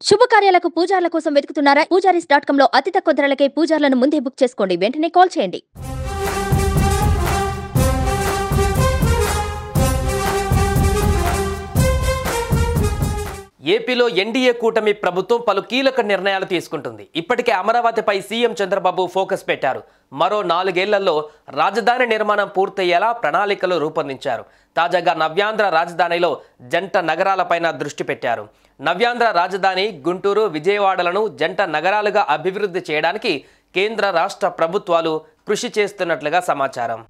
శుభకార్యాలకు పూజార్ల కోసం వెతుకుతున్నారా? పూజారీస్.com లో అతి తక్కువ ధరలకే పూజార్లను ముందే బుక్ చేసుకోండి. వెంటనే కాల్ చేయండి. ఏపీలో ఎన్డీఏ కూటమి ప్రభుత్వం పలు కీలక నిర్ణయాలు తీసుకుంటుంది. ఇప్పటికే అమరావతిపై సీఎం చంద్రబాబు ఫోకస్ పెట్టారు. మరో 4 ఏళ్లలో రాజధాని నిర్మాణం పూర్తయ్యేలా ప్రణాళికలు రూపొందించారు. తాజాగా నవ్యాంధ్ర రాజధానిలో జంట నగరాలపైన దృష్టి పెట్టారు. నవ్యాంధ్ర రాజధాని గుంటూరు, విజయవాడలను జంట నగరాలుగా అభివృద్ధి చేయడానికి కేంద్ర రాష్ట్ర ప్రభుత్వాలు కృషి చేస్తున్నట్లుగా సమాచారం.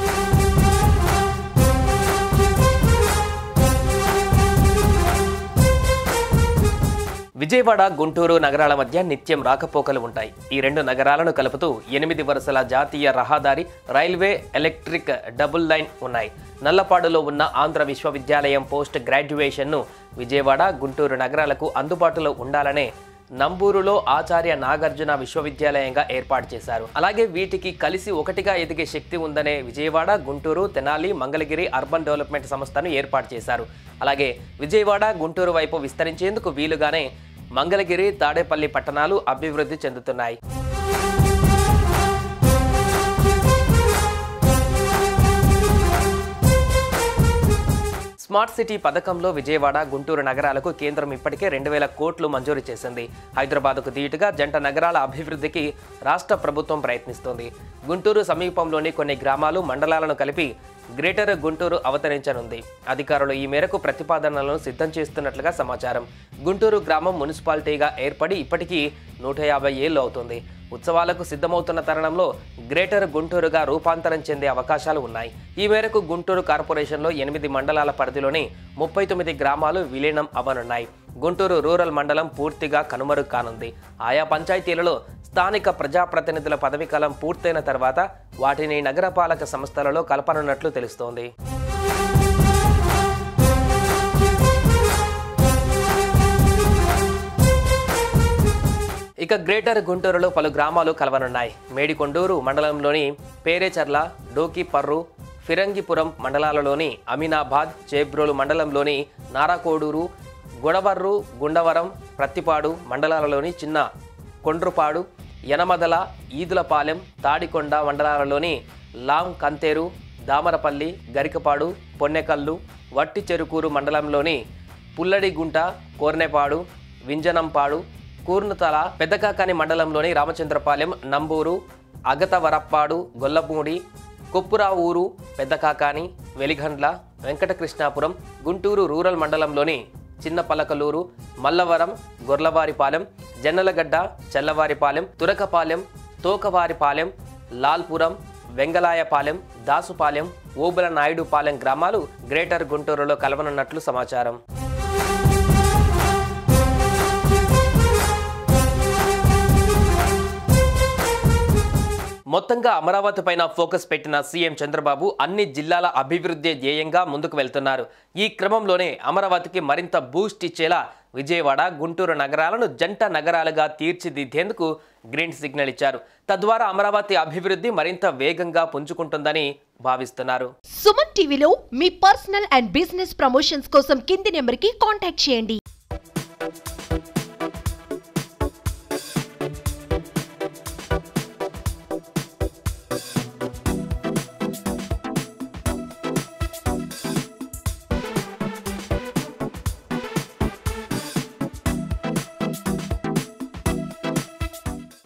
విజయవాడ, గుంటూరు నగరాల మధ్య నిత్యం రాకపోకలు ఉంటాయి. ఈ 2 నగరాలను కలుపుతూ 8 వరుసల జాతీయ రహదారి, రైల్వే, ఎలక్ట్రిక్ డబుల్ లైన్ ఉన్నాయి. నల్లపాడులో ఉన్న ఆంధ్ర విశ్వవిద్యాలయం పోస్ట్ గ్రాడ్యుయేషన్ను విజయవాడ, గుంటూరు నగరాలకు అందుబాటులో ఉండాలనే నంబూరులో ఆచార్య నాగార్జున విశ్వవిద్యాలయంగా ఏర్పాటు చేశారు. అలాగే వీటికి కలిసి ఒకటిగా ఎదిగే శక్తి ఉందనే విజయవాడ, గుంటూరు, తెనాలి, మంగళగిరి అర్బన్ డెవలప్మెంట్ సంస్థను ఏర్పాటు చేశారు. అలాగే విజయవాడ, గుంటూరు వైపు విస్తరించేందుకు వీలుగానే మంగళగిరి, తాడేపల్లి పట్టణాలు అభివృద్ధి చెందుతున్నాయి. స్మార్ట్ సిటీ పథకంలో విజయవాడ, గుంటూరు నగరాలకు కేంద్రం ఇప్పటికే 2000 కోట్లు మంజూరు చేసింది. హైదరాబాద్కు ధీటుగా జంట నగరాల అభివృద్ధికి రాష్ట్ర ప్రభుత్వం ప్రయత్నిస్తోంది. గుంటూరు సమీపంలోని కొన్ని గ్రామాలు, మండలాలను కలిపి గ్రేటర్ గుంటూరు అవతరించనుంది. అధికారులు ఈ మేరకు ప్రతిపాదనలను సిద్ధం చేస్తున్నట్లుగా సమాచారం. గుంటూరు గ్రామం మున్సిపాలిటీగా ఏర్పడి ఇప్పటికీ 150 ఏళ్లు అవుతుంది. ఉత్సవాలకు సిద్ధమవుతున్న తరుణంలో గ్రేటర్ గుంటూరుగా రూపాంతరం చెందే అవకాశాలు ఉన్నాయి. ఈ మేరకు గుంటూరు కార్పొరేషన్లో 8 మండలాల పరిధిలోని 39 గ్రామాలు విలీనం అవ్వనున్నాయి. గుంటూరు రూరల్ మండలం పూర్తిగా కనుమరుగు కానుంది. ఆయా పంచాయతీలలో స్థానిక ప్రజాప్రతినిధుల పదవీకాలం పూర్తయిన తర్వాత వాటిని నగరపాలక సంస్థలలో కలపనున్నట్లు తెలుస్తోంది. ఇక గ్రేటర్ గుంటూరులో పలు గ్రామాలు కలవనున్నాయి. మేడికొండూరు మండలంలోని పేరేచర్ల, డోకిపర్రు, ఫిరంగిపురం మండలాలలోని అమీనాబాద్, చేబ్రోలు మండలంలోని నారాకోడూరు, గొడవర్రు, గుండవరం, ప్రత్తిపాడు మండలాలలోని చిన్న కొండ్రుపాడు, యనమదల, ఈదులపాలెం, తాడికొండ మండలాలలోని లాం కంతేరు, దామరపల్లి, గరికపాడు, పొన్నెకల్లు, వట్టి చెరుకూరు మండలంలోని పుల్లడిగుంట, కోర్నెపాడు, వింజనంపాడు, కూర్నుతల, పెద్దకాకాని మండలంలోని రామచంద్రపాలెం, నంబూరు, అగతవరప్పాడు, గొల్లపూడి, కొప్పురావూరు, పెద్దకాకాని, వెలిగండ్ల, వెంకటకృష్ణాపురం, గుంటూరు రూరల్ మండలంలోని చిన్నపలకలూరు, మల్లవరం, గొర్లవారిపాలెం, జన్నలగడ్డ, చల్లవారిపాలెం, తురకపాలెం, తోకవారిపాలెం, లాల్పురం, వెంగళాయపాలెం, దాసుపాలెం, ఓబుల నాయుడుపాలెం గ్రామాలు గ్రేటర్ గుంటూరులో కలవనున్నట్లు సమాచారం. మొత్తంగా అమరావతి పైన ఫోకస్ పెట్టిన సీఎం చంద్రబాబు అన్ని జిల్లాల అభివృద్ధి ధ్యేయంగా ముందుకు వెళ్తున్నారు. ఈ క్రమంలోనే అమరావతికి మరింత బూస్ట్ ఇచ్చేలా విజయవాడ, గుంటూరు నగరాలను జంట నగరాలుగా తీర్చిదిద్దేందుకు గ్రీన్ సిగ్నల్ ఇచ్చారు. తద్వారా అమరావతి అభివృద్ధి మరింత వేగంగా పుంజుకుంటుందని భావిస్తున్నారు. సుమన్ టీవీలో మీ పర్సనల్ అండ్ బిజినెస్ ప్రమోషన్స్ కోసం కింది నెంబర్కి కాంటాక్ట్ చేయండి.